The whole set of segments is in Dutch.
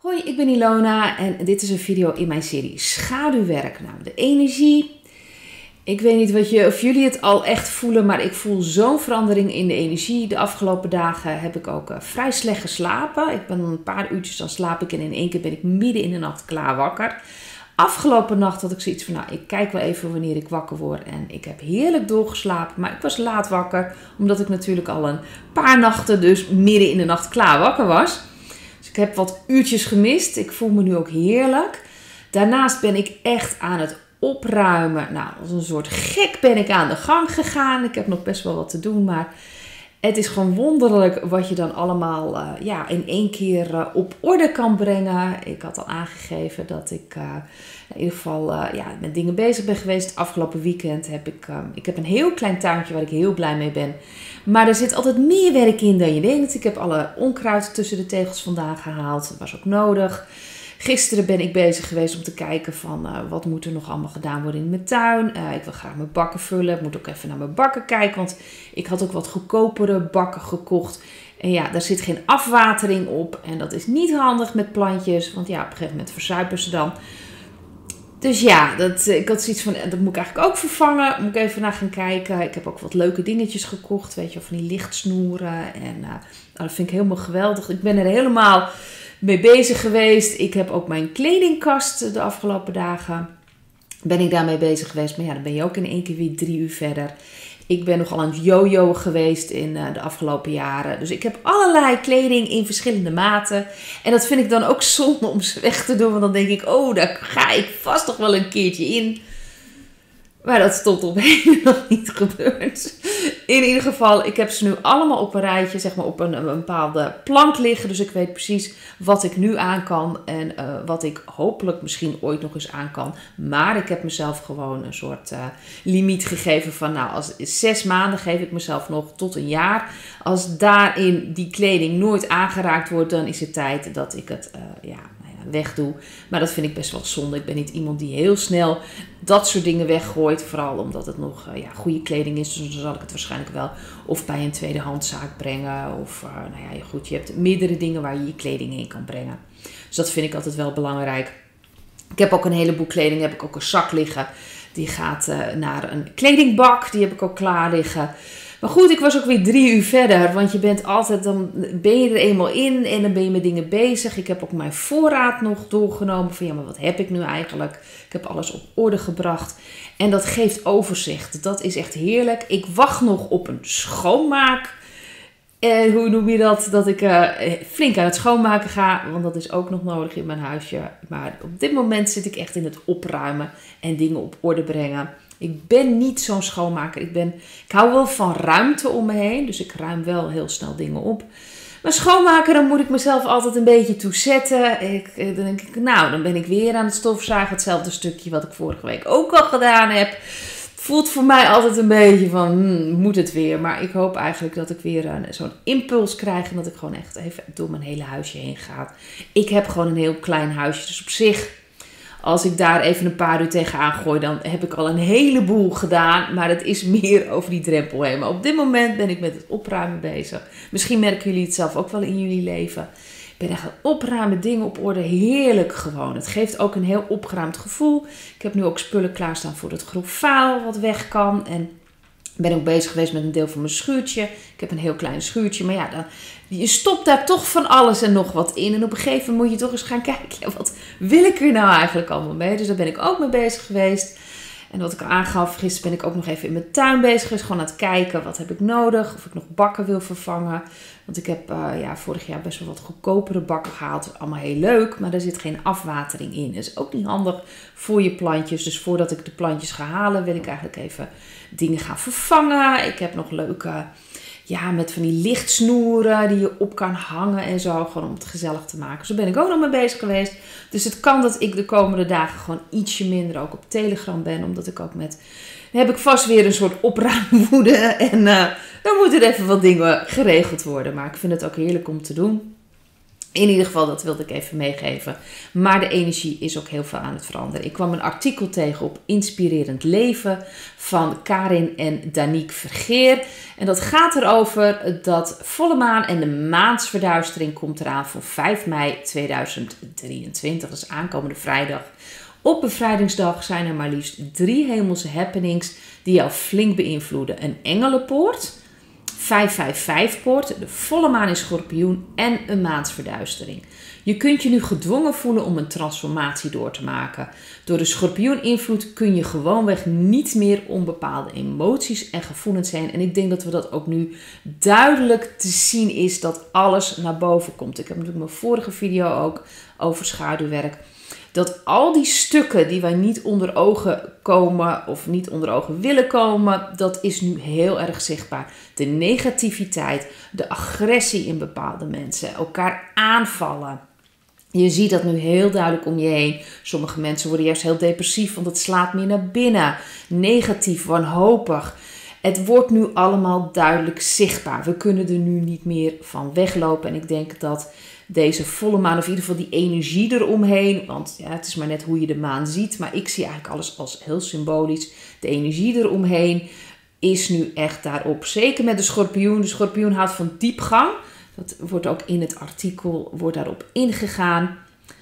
Hoi, ik ben Ilona en dit is een video in mijn serie Schaduwwerk. Nou, de energie. Ik weet niet of jullie het al echt voelen, maar ik voel zo'n verandering in de energie. De afgelopen dagen heb ik ook vrij slecht geslapen. Ik ben een paar uurtjes dan slaap ik en in één keer ben ik midden in de nacht klaar wakker. Afgelopen nacht had ik zoiets van, nou, ik kijk wel even wanneer ik wakker word. En ik heb heerlijk doorgeslapen, maar ik was laat wakker. Omdat ik natuurlijk al een paar nachten dus midden in de nacht klaar wakker was. Dus ik heb wat uurtjes gemist. Ik voel me nu ook heerlijk. Daarnaast ben ik echt aan het opruimen. Nou, als een soort gek ben ik aan de gang gegaan. Ik heb nog best wel wat te doen, maar het is gewoon wonderlijk wat je dan allemaal in één keer op orde kan brengen. Ik had al aangegeven dat ik in ieder geval met dingen bezig ben geweest. Het afgelopen weekend heb ik heb een heel klein tuintje waar ik heel blij mee ben. Maar er zit altijd meer werk in dan je denkt. Ik heb alle onkruid tussen de tegels vandaan gehaald. Dat was ook nodig. Gisteren ben ik bezig geweest om te kijken van wat moet er nog allemaal gedaan worden in mijn tuin. Ik wil graag mijn bakken vullen. Ik moet ook even naar mijn bakken kijken, want ik had ook wat goedkopere bakken gekocht. En ja, daar zit geen afwatering op en dat is niet handig met plantjes, want ja, op een gegeven moment verzuipen ze dan. Dus ja, ik had zoiets van, dat moet ik eigenlijk ook vervangen. Moet ik even naar gaan kijken. Ik heb ook wat leuke dingetjes gekocht, weet je, van die lichtsnoeren. En dat vind ik helemaal geweldig. Ik ben er helemaal mee bezig geweest. Ik heb ook mijn kledingkast de afgelopen dagen. Ben ik daarmee bezig geweest. Maar ja, dan ben je ook in één keer weer 3 uur verder. Ik ben nogal aan het jojoen geweest in de afgelopen jaren. Dus ik heb allerlei kleding in verschillende maten. En dat vind ik dan ook zonde om ze weg te doen. Want dan denk ik, oh, daar ga ik vast nog wel een keertje in. Maar dat is tot op heden nog niet gebeurd. In ieder geval, ik heb ze nu allemaal op een rijtje, zeg maar op een bepaalde plank liggen. Dus ik weet precies wat ik nu aan kan en wat ik hopelijk misschien ooit nog eens aan kan. Maar ik heb mezelf gewoon een soort limiet gegeven van, nou, als 6 maanden geef ik mezelf nog tot een jaar. Als daarin die kleding nooit aangeraakt wordt, dan is het tijd dat ik het wegdoe. Maar dat vind ik best wel zonde. Ik ben niet iemand die heel snel dat soort dingen weggooit. Vooral omdat het nog goede kleding is. Dus dan zal ik het waarschijnlijk wel of bij een tweedehandszaak brengen. Of goed, je hebt meerdere dingen waar je je kleding in kan brengen. Dus dat vind ik altijd wel belangrijk. Ik heb ook een heleboel kleding. Heb ik ook een zak liggen. Die gaat naar een kledingbak. Die heb ik ook klaar liggen. Maar goed, ik was ook weer 3 uur verder, want je bent altijd, dan ben je er eenmaal in en dan ben je met dingen bezig. Ik heb ook mijn voorraad nog doorgenomen van, ja, maar wat heb ik nu eigenlijk? Ik heb alles op orde gebracht en dat geeft overzicht. Dat is echt heerlijk. Ik wacht nog op een schoonmaak. Hoe noem je dat? Dat ik flink aan het schoonmaken ga, want dat is ook nog nodig in mijn huisje. Maar op dit moment zit ik echt in het opruimen en dingen op orde brengen. Ik ben niet zo'n schoonmaker. Ik hou wel van ruimte om me heen. Dus ik ruim wel heel snel dingen op. Maar schoonmaken, dan moet ik mezelf altijd een beetje toe zetten. Dan denk ik, nou, dan ben ik weer aan het stofzuigen. Hetzelfde stukje wat ik vorige week ook al gedaan heb. Het voelt voor mij altijd een beetje van, moet het weer? Maar ik hoop eigenlijk dat ik weer zo'n impuls krijg. En dat ik gewoon echt even door mijn hele huisje heen ga. Ik heb gewoon een heel klein huisje. Dus op zich, als ik daar even een paar uur tegenaan gooi, dan heb ik al een heleboel gedaan. Maar het is meer over die drempel heen. Maar op dit moment ben ik met het opruimen bezig. Misschien merken jullie het zelf ook wel in jullie leven. Ik ben echt aan het opruimen, dingen op orde. Heerlijk gewoon. Het geeft ook een heel opgeruimd gevoel. Ik heb nu ook spullen klaarstaan voor het grof vuil wat weg kan. En ik ben ook bezig geweest met een deel van mijn schuurtje. Ik heb een heel klein schuurtje. Maar ja, je stopt daar toch van alles en nog wat in. En op een gegeven moment moet je toch eens gaan kijken. Ja, wat wil ik er nou eigenlijk allemaal mee? Dus daar ben ik ook mee bezig geweest. En wat ik al aangaf, gisteren ben ik ook nog even in mijn tuin bezig geweest. Gewoon aan het kijken, wat heb ik nodig? Of ik nog bakken wil vervangen. Want ik heb vorig jaar best wel wat goedkopere bakken gehaald. Allemaal heel leuk, maar er zit geen afwatering in. Dat is ook niet handig voor je plantjes. Dus voordat ik de plantjes ga halen, wil ik eigenlijk even dingen gaan vervangen. Ik heb nog leuke, met van die lichtsnoeren die je op kan hangen en zo. Gewoon om het gezellig te maken. Zo ben ik ook nog mee bezig geweest. Dus het kan dat ik de komende dagen gewoon ietsje minder ook op Telegram ben. Omdat ik ook dan heb ik vast weer een soort opruimwoede. En dan moeten er even wat dingen geregeld worden. Maar ik vind het ook heerlijk om te doen. In ieder geval, dat wilde ik even meegeven. Maar de energie is ook heel veel aan het veranderen. Ik kwam een artikel tegen op Inspirerend Leven van Karin en Danique Vergeer. En dat gaat erover dat volle maan en de maansverduistering komt eraan voor 5 mei 2023. Dat is aankomende vrijdag. Op bevrijdingsdag zijn er maar liefst 3 hemelse happenings die jou flink beïnvloeden. Een engelenpoort, 555-poort, de volle maan in Schorpioen en een maansverduistering. Je kunt je nu gedwongen voelen om een transformatie door te maken. Door de Schorpioen-invloed kun je gewoonweg niet meer onbepaalde emoties en gevoelens heen. En ik denk dat we dat ook nu duidelijk te zien is dat alles naar boven komt. Ik heb natuurlijk mijn vorige video ook over schaduwwerk. Dat al die stukken die wij niet onder ogen komen of niet onder ogen willen komen, dat is nu heel erg zichtbaar. De negativiteit, de agressie in bepaalde mensen, elkaar aanvallen. Je ziet dat nu heel duidelijk om je heen. Sommige mensen worden juist heel depressief, want het slaat meer naar binnen. Negatief, wanhopig. Het wordt nu allemaal duidelijk zichtbaar. We kunnen er nu niet meer van weglopen. En ik denk dat deze volle maan, of in ieder geval die energie eromheen, want ja, het is maar net hoe je de maan ziet, maar ik zie eigenlijk alles als heel symbolisch. De energie eromheen is nu echt daarop. Zeker met de schorpioen. De schorpioen houdt van diepgang. Dat wordt ook in het artikel daarop ingegaan.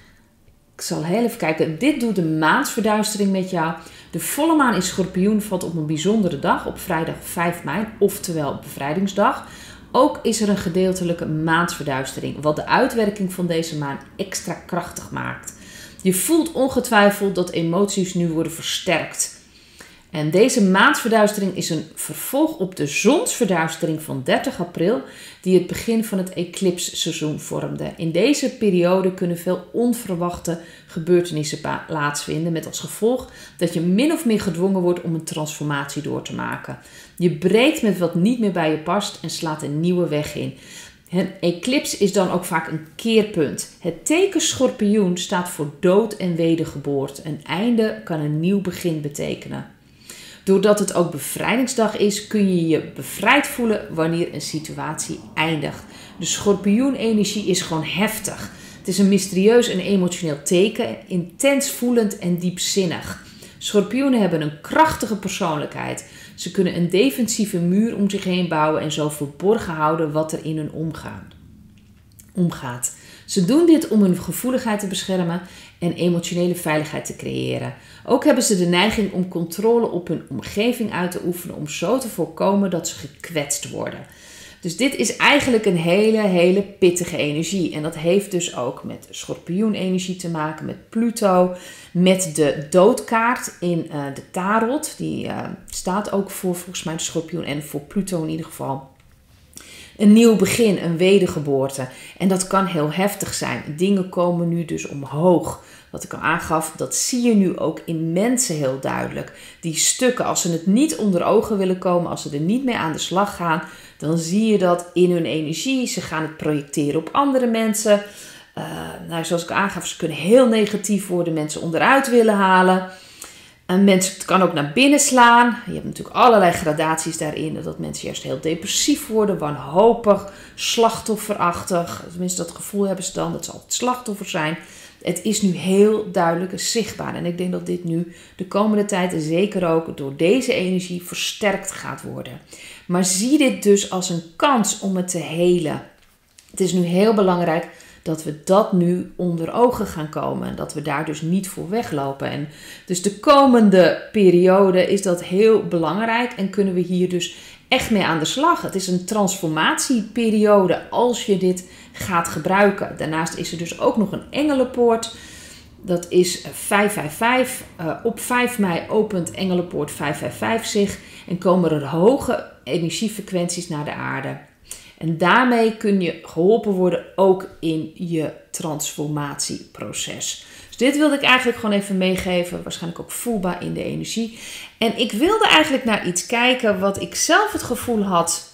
Ik zal heel even kijken. Dit doet de maansverduistering met jou. De volle maan in Schorpioen valt op een bijzondere dag, op vrijdag 5 mei, oftewel bevrijdingsdag. Ook is er een gedeeltelijke maansverduistering, wat de uitwerking van deze maan extra krachtig maakt. Je voelt ongetwijfeld dat emoties nu worden versterkt. En deze maansverduistering is een vervolg op de zonsverduistering van 30 april, die het begin van het eclipsseizoen vormde. In deze periode kunnen veel onverwachte gebeurtenissen plaatsvinden, met als gevolg dat je min of meer gedwongen wordt om een transformatie door te maken. Je breekt met wat niet meer bij je past en slaat een nieuwe weg in. Een eclips is dan ook vaak een keerpunt. Het teken Schorpioen staat voor dood en wedergeboorte. Een einde kan een nieuw begin betekenen. Doordat het ook bevrijdingsdag is, kun je je bevrijd voelen wanneer een situatie eindigt. De schorpioenenergie is gewoon heftig. Het is een mysterieus en emotioneel teken, intens voelend en diepzinnig. Schorpioenen hebben een krachtige persoonlijkheid. Ze kunnen een defensieve muur om zich heen bouwen en zo verborgen houden wat er in hun omgaat. Ze doen dit om hun gevoeligheid te beschermen en emotionele veiligheid te creëren. Ook hebben ze de neiging om controle op hun omgeving uit te oefenen om zo te voorkomen dat ze gekwetst worden. Dus dit is eigenlijk een hele pittige energie. En dat heeft dus ook met schorpioenenergie te maken, met Pluto, met de doodkaart in de tarot. Die staat ook voor volgens mij de schorpioen en voor Pluto in ieder geval. Een nieuw begin, een wedergeboorte. En dat kan heel heftig zijn. Dingen komen nu dus omhoog. Wat ik al aangaf, dat zie je nu ook in mensen heel duidelijk. Die stukken, als ze het niet onder ogen willen komen, als ze er niet mee aan de slag gaan, dan zie je dat in hun energie. Ze gaan het projecteren op andere mensen. Zoals ik aangaf, ze kunnen heel negatief worden, mensen onderuit willen halen. Het kan ook naar binnen slaan. Je hebt natuurlijk allerlei gradaties daarin. Dat mensen juist heel depressief worden, wanhopig, slachtofferachtig. Tenminste, dat gevoel hebben ze dan, dat ze altijd slachtoffer zijn. Het is nu heel duidelijk zichtbaar. En ik denk dat dit nu de komende tijd zeker ook door deze energie versterkt gaat worden. Maar zie dit dus als een kans om het te helen. Het is nu heel belangrijk dat we dat nu onder ogen gaan komen. En dat we daar dus niet voor weglopen. En dus de komende periode is dat heel belangrijk. En kunnen we hier dus echt mee aan de slag. Het is een transformatieperiode als je dit gaat gebruiken. Daarnaast is er dus ook nog een engelenpoort. Dat is 555. Op 5 mei opent engelenpoort 555 zich. En komen er hoge energiefrequenties naar de aarde. En daarmee kun je geholpen worden ook in je transformatieproces. Dus dit wilde ik eigenlijk gewoon even meegeven. Waarschijnlijk ook voelbaar in de energie. En ik wilde eigenlijk naar iets kijken wat ik zelf het gevoel had.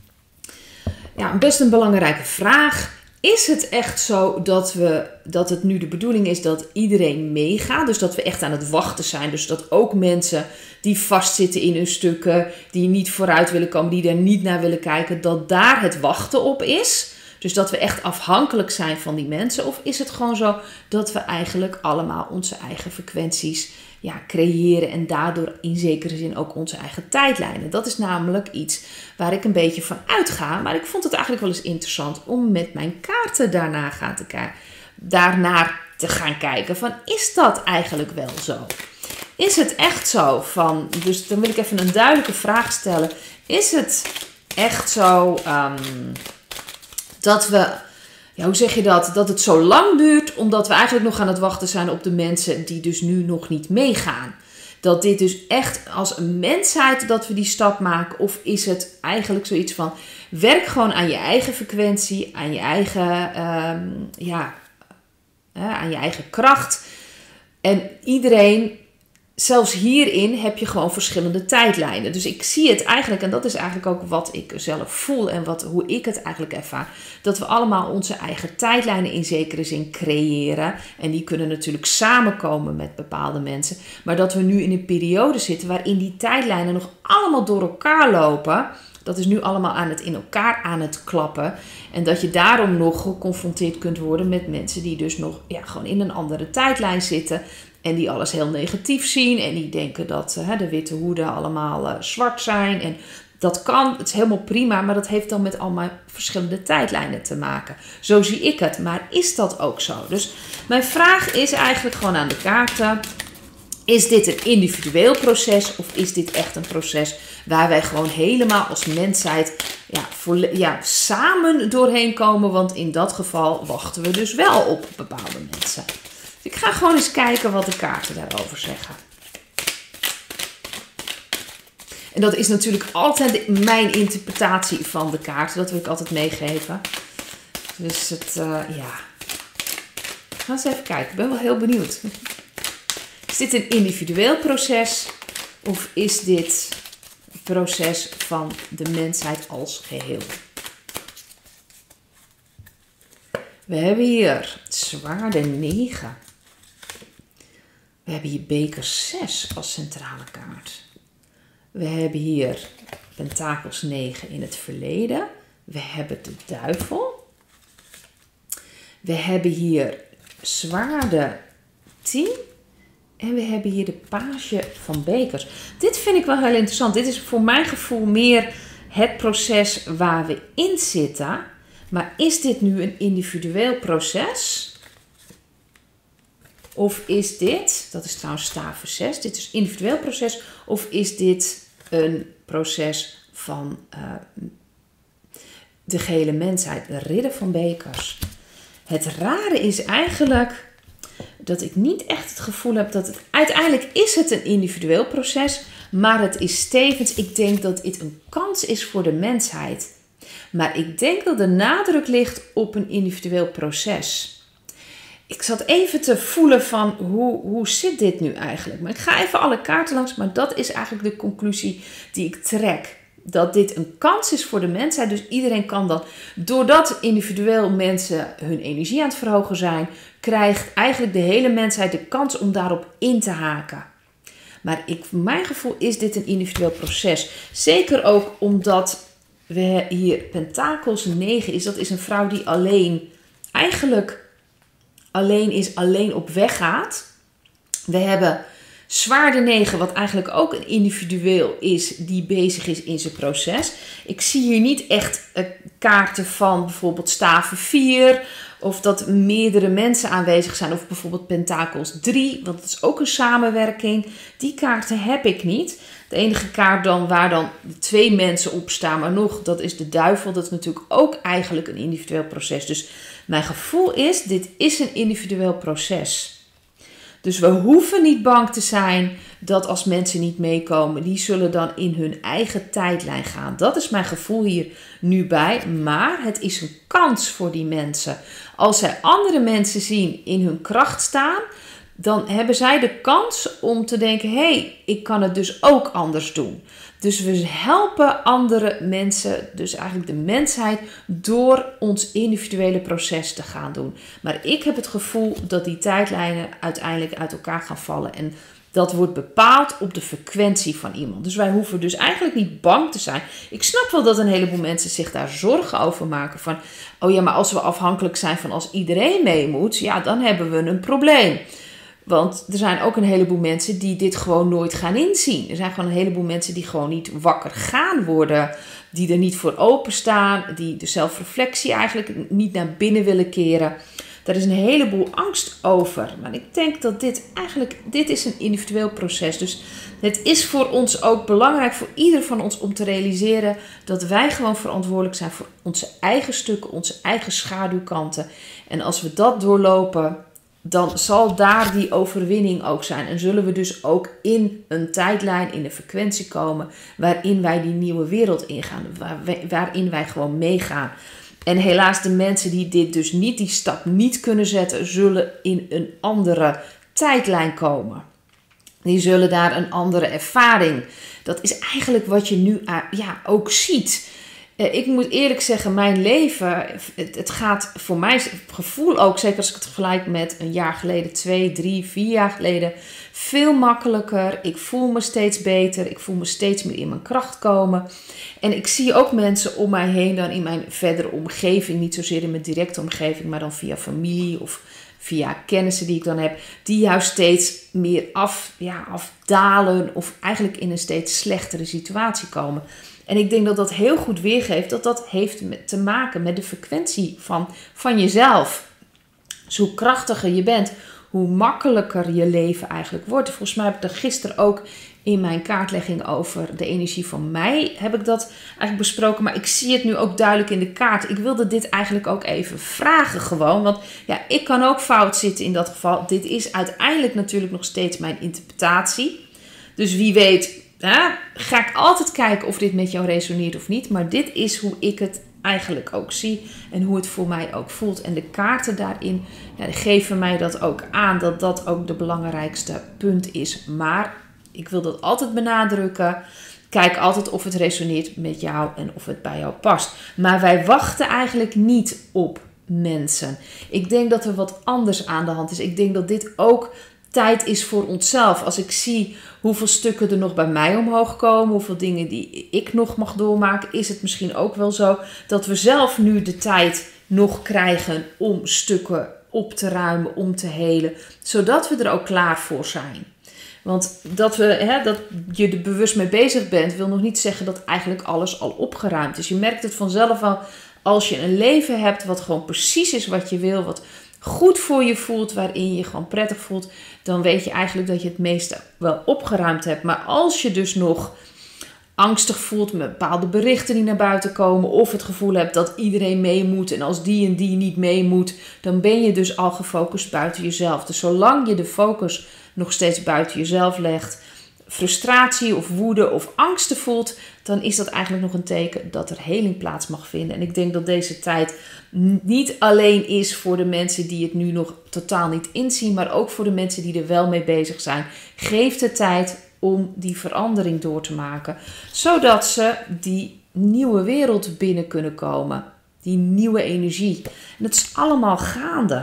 Ja, best een belangrijke vraag. Is het echt zo dat het nu de bedoeling is dat iedereen meegaat? Dus dat we echt aan het wachten zijn. Dus dat ook mensen die vastzitten in hun stukken, die niet vooruit willen komen, die er niet naar willen kijken, dat daar het wachten op is. Dus dat we echt afhankelijk zijn van die mensen? Of is het gewoon zo dat we eigenlijk allemaal onze eigen frequenties creëren en daardoor in zekere zin ook onze eigen tijdlijnen? Dat is namelijk iets waar ik een beetje van uitga. Maar ik vond het eigenlijk wel eens interessant om met mijn kaarten daarnaar te gaan kijken van, is dat eigenlijk wel zo? Is het echt zo van, dus dan wil ik even een duidelijke vraag stellen. Is het echt zo dat we, hoe zeg je dat het zo lang duurt omdat we eigenlijk nog aan het wachten zijn op de mensen die dus nu nog niet meegaan? Dat dit dus echt als een mensheid dat we die stap maken? Of is het eigenlijk zoiets van, werk gewoon aan je eigen frequentie, aan je eigen, aan je eigen kracht. En iedereen, zelfs hierin heb je gewoon verschillende tijdlijnen. Dus ik zie het eigenlijk, en dat is eigenlijk ook wat ik zelf voel en hoe ik het eigenlijk ervaar, dat we allemaal onze eigen tijdlijnen in zekere zin creëren. En die kunnen natuurlijk samenkomen met bepaalde mensen. Maar dat we nu in een periode zitten waarin die tijdlijnen nog allemaal door elkaar lopen. Dat is nu allemaal in elkaar aan het klappen. En dat je daarom nog geconfronteerd kunt worden met mensen die dus nog gewoon in een andere tijdlijn zitten. En die alles heel negatief zien. En die denken dat de witte hoeden allemaal zwart zijn. En dat kan, het is helemaal prima. Maar dat heeft dan met allemaal verschillende tijdlijnen te maken. Zo zie ik het. Maar is dat ook zo? Dus mijn vraag is eigenlijk gewoon aan de kaarten. Is dit een individueel proces? Of is dit echt een proces waar wij gewoon helemaal als mensheid samen doorheen komen? Want in dat geval wachten we dus wel op bepaalde mensen. Ik ga gewoon eens kijken wat de kaarten daarover zeggen. En dat is natuurlijk altijd mijn interpretatie van de kaarten. Dat wil ik altijd meegeven. Dus Ga eens even kijken. Ik ben wel heel benieuwd. Is dit een individueel proces? Of is dit een proces van de mensheid als geheel? We hebben hier zwaarde 9. We hebben hier beker 6 als centrale kaart. We hebben hier pentakels 9 in het verleden. We hebben de duivel. We hebben hier zwaarde 10. En we hebben hier de page van bekers. Dit vind ik wel heel interessant. Dit is voor mijn gevoel meer het proces waar we in zitten. Maar is dit nu een individueel proces? Of is dit, dat is trouwens staven 6, dit is een individueel proces. Of is dit een proces van de gehele mensheid, de ridder van bekers? Het rare is eigenlijk dat ik niet echt het gevoel heb dat het, uiteindelijk is het een individueel proces, maar het is tevens, ik denk dat dit een kans is voor de mensheid. Maar ik denk dat de nadruk ligt op een individueel proces. Ik zat even te voelen van hoe zit dit nu eigenlijk? Maar ik ga even alle kaarten langs, maar dat is eigenlijk de conclusie die ik trek. Dat dit een kans is voor de mensheid. Dus iedereen kan dan, doordat individueel mensen hun energie aan het verhogen zijn, krijgt eigenlijk de hele mensheid de kans om daarop in te haken. Maar voor mijn gevoel is dit een individueel proces. Zeker ook omdat we hier pentakels 9 is. Dat is een vrouw die alleen op weg gaat. We hebben zwaarde 9, wat eigenlijk ook een individueel is, die bezig is in zijn proces. Ik zie hier niet echt kaarten van bijvoorbeeld staven 4, of dat meerdere mensen aanwezig zijn, of bijvoorbeeld pentakels 3, want dat is ook een samenwerking. Die kaarten heb ik niet. De enige kaart dan waar dan 2 mensen op staan, maar nog, dat is de duivel. Dat is natuurlijk ook eigenlijk een individueel proces. Dus mijn gevoel is, dit is een individueel proces. Dus we hoeven niet bang te zijn dat als mensen niet meekomen, die zullen dan in hun eigen tijdlijn gaan. Dat is mijn gevoel hier nu bij. Maar het is een kans voor die mensen. Als zij andere mensen zien in hun kracht staan, dan hebben zij de kans om te denken, hé, ik kan het dus ook anders doen. Dus we helpen andere mensen, dus eigenlijk de mensheid, door ons individuele proces te gaan doen. Maar ik heb het gevoel dat die tijdlijnen uiteindelijk uit elkaar gaan vallen. En Dat wordt bepaald op de frequentie van iemand. Dus wij hoeven dus eigenlijk niet bang te zijn. Ik snap wel dat een heleboel mensen zich daar zorgen over maken. Van, oh ja, maar als we afhankelijk zijn van als iedereen mee moet, ja, dan hebben we een probleem. Want er zijn ook een heleboel mensen die dit gewoon nooit gaan inzien. Er zijn gewoon een heleboel mensen die gewoon niet wakker gaan worden. Die er niet voor openstaan. Die de zelfreflectie eigenlijk niet naar binnen willen keren. Daar is een heleboel angst over. Maar ik denk dat dit is een individueel proces. Dus het is voor ons ook belangrijk, voor ieder van ons, om te realiseren dat wij gewoon verantwoordelijk zijn voor onze eigen stukken, onze eigen schaduwkanten. En als we dat doorlopen, dan zal daar die overwinning ook zijn. En zullen we dus ook in een tijdlijn, in de frequentie komen, waarin wij die nieuwe wereld ingaan. Waarin wij gewoon meegaan. En helaas, de mensen die die stap niet kunnen zetten, zullen in een andere tijdlijn komen. Die zullen daar een andere ervaring. Dat is eigenlijk wat je nu ook ziet. Ik moet eerlijk zeggen, mijn leven, het gaat voor mij gevoel ook, zeker als ik het vergelijk met een jaar geleden, 2, 3, 4 jaar geleden, veel makkelijker. Ik voel me steeds beter. Ik voel me steeds meer in mijn kracht komen. En ik zie ook mensen om mij heen dan in mijn verdere omgeving, niet zozeer in mijn directe omgeving, maar dan via familie of via kennissen die ik dan heb, die juist steeds meer afdalen of eigenlijk in een steeds slechtere situatie komen. En ik denk dat dat heel goed weergeeft dat dat heeft te maken met de frequentie van jezelf. Dus hoe krachtiger je bent, hoe makkelijker je leven eigenlijk wordt. Volgens mij heb ik dat gisteren ook in mijn kaartlegging over de energie van mei, heb ik dat eigenlijk besproken. Maar ik zie het nu ook duidelijk in de kaart. Ik wilde dit eigenlijk ook even vragen gewoon. Want ja, ik kan ook fout zitten in dat geval. Dit is uiteindelijk natuurlijk nog steeds mijn interpretatie. Dus wie weet, ga ik altijd kijken of dit met jou resoneert of niet. Maar dit is hoe ik het eigenlijk ook zie en hoe het voor mij ook voelt. En de kaarten daarin die geven mij dat ook aan, dat dat ook de belangrijkste punt is. Maar ik wil dat altijd benadrukken. Kijk altijd of het resoneert met jou en of het bij jou past. Maar wij wachten eigenlijk niet op mensen. Ik denk dat er wat anders aan de hand is. Ik denk dat dit ook tijd is voor onszelf. Als ik zie hoeveel stukken er nog bij mij omhoog komen, hoeveel dingen die ik nog mag doormaken, is het misschien ook wel zo dat we zelf nu de tijd nog krijgen om stukken op te ruimen, om te helen, zodat we er ook klaar voor zijn. Want dat je er bewust mee bezig bent, wil nog niet zeggen dat eigenlijk alles al opgeruimd is. Je merkt het vanzelf al als je een leven hebt wat gewoon precies is wat je wil, wat goed voor je voelt, waarin je je gewoon prettig voelt, dan weet je eigenlijk dat je het meeste wel opgeruimd hebt. Maar als je dus nog angstig voelt met bepaalde berichten die naar buiten komen, of het gevoel hebt dat iedereen mee moet en als die en die niet mee moet, dan ben je dus al gefocust buiten jezelf. Dus zolang je de focus nog steeds buiten jezelf legt, frustratie of woede of angsten voelt, dan is dat eigenlijk nog een teken dat er heling plaats mag vinden. En ik denk dat deze tijd niet alleen is voor de mensen die het nu nog totaal niet inzien, maar ook voor de mensen die er wel mee bezig zijn. Geef de tijd om die verandering door te maken, zodat ze die nieuwe wereld binnen kunnen komen. Die nieuwe energie. En het is allemaal gaande.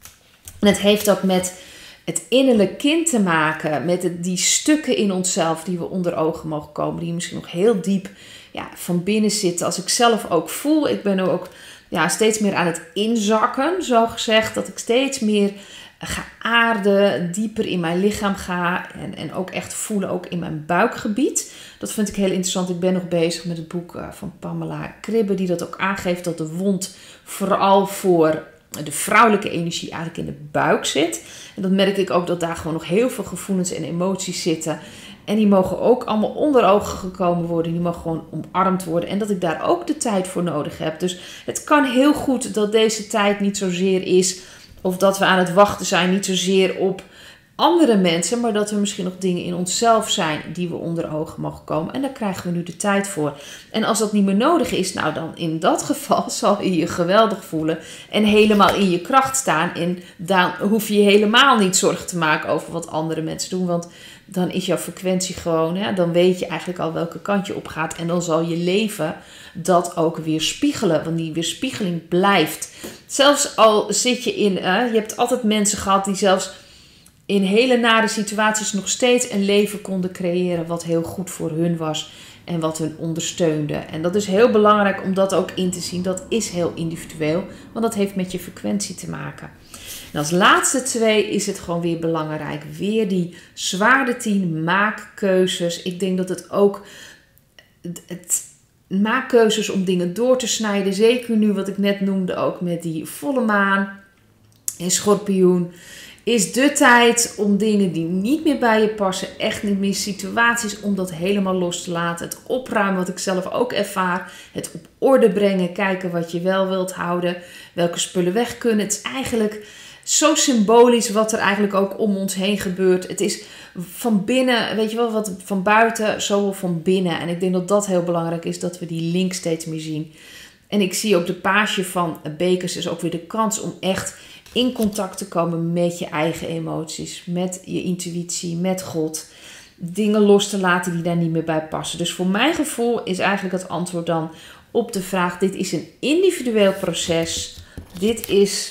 En het heeft ook met het innerlijk kind te maken, met die stukken in onszelf die we onder ogen mogen komen, die misschien nog heel diep van binnen zitten. Als ik zelf ook voel, ik ben ook steeds meer aan het inzakken, zo gezegd, dat ik steeds meer ga aarden, dieper in mijn lichaam ga en ook echt voelen, ook in mijn buikgebied. Dat vind ik heel interessant. Ik ben nog bezig met het boek van Pamela Kribbe, die dat ook aangeeft, dat de wond vooral voor de vrouwelijke energie eigenlijk in de buik zit. En dan merk ik ook dat daar gewoon nog heel veel gevoelens en emoties zitten. En die mogen ook allemaal onder ogen gekomen worden. Die mogen gewoon omarmd worden. En dat ik daar ook de tijd voor nodig heb. Dus het kan heel goed dat deze tijd niet zozeer is, of dat we aan het wachten zijn, niet zozeer op andere mensen, maar dat er misschien nog dingen in onszelf zijn die we onder ogen mogen komen. En daar krijgen we nu de tijd voor. En als dat niet meer nodig is, nou dan in dat geval zal je je geweldig voelen en helemaal in je kracht staan. En dan hoef je helemaal niet zorgen te maken over wat andere mensen doen, want dan is jouw frequentie gewoon, dan weet je eigenlijk al welke kant je op gaat. En dan zal je leven dat ook weer spiegelen, want die weerspiegeling blijft. Zelfs al zit je je hebt altijd mensen gehad die zelfs in hele nare situaties nog steeds een leven konden creëren wat heel goed voor hun was en wat hun ondersteunde. En dat is heel belangrijk om dat ook in te zien. Dat is heel individueel, want dat heeft met je frequentie te maken. En als laatste 2 is het gewoon weer belangrijk. Weer die zwaarde 10, maak keuzes. Ik denk dat het ook... maak keuzes om dingen door te snijden. Zeker nu wat ik net noemde ook met die volle maan in Schorpioen. Is de tijd om dingen die niet meer bij je passen, echt niet meer situaties, om dat helemaal los te laten. Het opruimen, wat ik zelf ook ervaar. Het op orde brengen, kijken wat je wel wilt houden. Welke spullen weg kunnen. Het is eigenlijk zo symbolisch wat er eigenlijk ook om ons heen gebeurt. Het is van binnen, weet je wel, wat van buiten, zo van binnen. En ik denk dat dat heel belangrijk is, dat we die link steeds meer zien. En ik zie ook de page van bekers is ook weer de kans om echt in contact te komen met je eigen emoties, met je intuïtie, met God. Dingen los te laten die daar niet meer bij passen. Dus voor mijn gevoel is eigenlijk het antwoord dan op de vraag: dit is een individueel proces. Dit is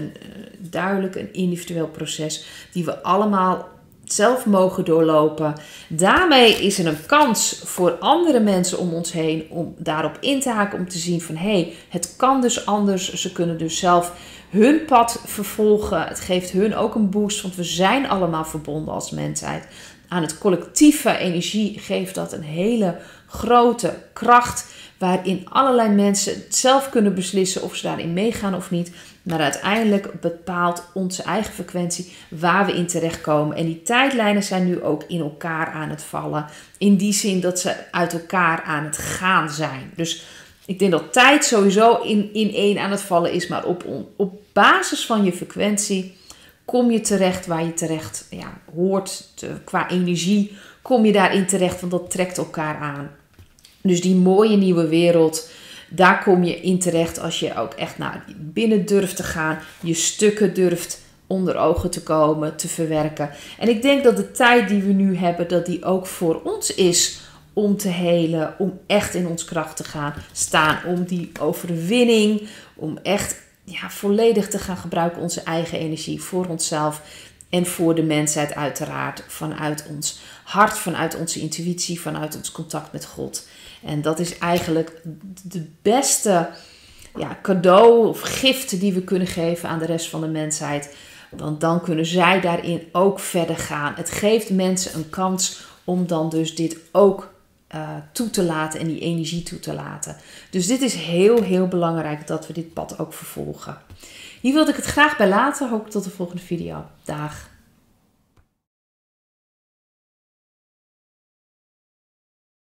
duidelijk een individueel proces die we allemaal zelf mogen doorlopen. Daarmee is er een kans voor andere mensen om ons heen om daarop in te haken, om te zien van hé, het kan dus anders. Ze kunnen dus zelf hun pad vervolgen. Het geeft hun ook een boost, want we zijn allemaal verbonden als mensheid. Aan het collectieve energie geeft dat een hele grote kracht, waarin allerlei mensen zelf kunnen beslissen of ze daarin meegaan of niet. Maar uiteindelijk bepaalt onze eigen frequentie waar we in terechtkomen. En die tijdlijnen zijn nu ook in elkaar aan het vallen. In die zin dat ze uit elkaar aan het gaan zijn. Dus ik denk dat tijd sowieso in één aan het vallen is. Maar op basis van je frequentie kom je terecht waar je terecht hoort. Qua energie kom je daarin terecht, want dat trekt elkaar aan. Dus die mooie nieuwe wereld, daar kom je in terecht als je ook echt naar binnen durft te gaan. Je stukken durft onder ogen te komen, te verwerken. En ik denk dat de tijd die we nu hebben, dat die ook voor ons is om te helen. Om echt in ons kracht te gaan staan. Om die overwinning, om echt volledig te gaan gebruiken onze eigen energie voor onszelf. En voor de mensheid uiteraard. Vanuit ons hart, vanuit onze intuïtie, vanuit ons contact met God. En dat is eigenlijk de beste cadeau of gift die we kunnen geven aan de rest van de mensheid. Want dan kunnen zij daarin ook verder gaan. Het geeft mensen een kans om dan dus dit ook toe te laten en die energie toe te laten. Dus dit is heel, heel belangrijk dat we dit pad ook vervolgen. Hier wilde ik het graag bij laten. Hoop tot de volgende video. Dag.